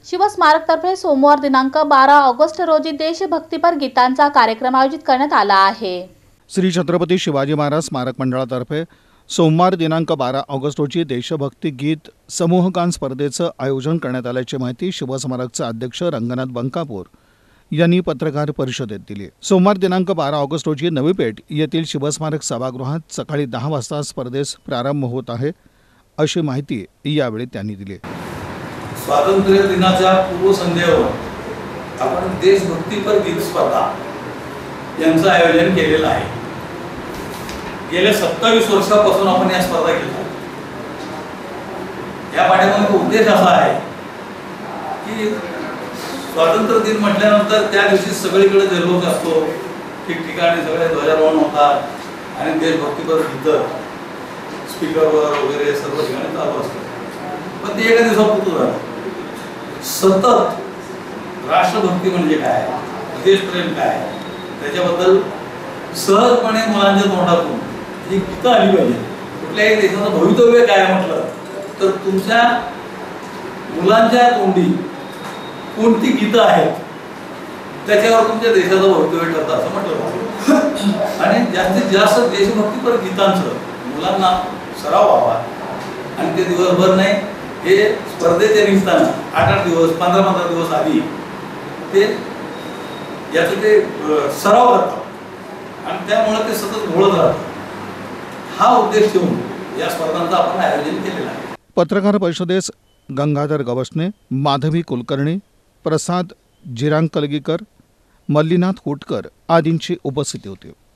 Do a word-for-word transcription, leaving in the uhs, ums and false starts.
शिवस्मारकतर्फे सोमवार दिनांक बारा ऑगस्ट रोजी देशभक्तीपर गीतांचा कार्यक्रम आयोजित करण्यात आला आहे। श्री छत्रपती शिवाजी महाराज स्मारक मंडळातर्फे सोमवार दिनांक बारा ऑगस्ट रोजी देशभक्ती गीत समूहगान स्पर्धेचं आयोजन करण्यात आल्याची माहिती शिवस्मारकचे अध्यक्ष रंगनाथ बंकापूर यांनी पत्रकार परिषदेत दिली। सोमवार दिनांक बारा ऑगस्ट रोजी नवी पेठ येथील शिवस्मारक सभागृहात सकाळी दहा वाजता स्पर्धेस प्रारंभ होत आहे, अशी माहिती यावेळी त्यांनी दिली। स्वातंत्र्य दिनाच्या पूर्वसंध्येवर आपण देशभक्तीपर गीत स्पर्धा यांचं आयोजन केलेलं आहे। गेल्या सत्तावीस वर्षापासून आपण या स्पर्धा घेतो। या पाठीमागचा उद्देश असा आहे की स्वातंत्र्य दिन म्हटल्यानंतर त्या दिवशी सगळीकडे जल्लोष असतो, ठिकठिकाणी सगळे ध्वजारोहण होतात आणि देशभक्तीपर गीतं स्पीकरवर वगैरे सर्व ठिकाणी चालू असतात। पण ते एका दिवसापुरतं झालं। सतत राष्ट्रभक्ती म्हणजे काय, देशप्रेम काय, त्याच्याबद्दल सहजपणे मुलांच्या तोंडातून ही गीतं आली पाहिजे। कुठल्याही देशाचं भवितव्य काय म्हटलं तर तुमच्या मुलांच्या तोंडी कोणती गीतं आहेत त्याच्यावर तुमच्या देशाचं भवितव्य ठरतं असं म्हटलं जातं। आणि जास्तीत जास्त देशभक्तीपर गीतांचं मुलांना सराव व्हावा आणि ते दिवसभर नाही, हे स्पर्धेच्या निमित्तानं आठ आठ दिवस पंधरा पंधरा दिवस आधी ते याचं ते सराव करतात आणि त्यामुळे ते सतत घोळत राहतात। हा उद्देश ठेवून या स्पर्धांचं आपण आयोजन केलेलं आहे। पत्रकार परिषदेस गंगाधर गवसने, माधवी कुलकर्णी, प्रसाद जिरांकलगीकर, मल्लीनाथ हुटकर आदींची उपस्थिती होती।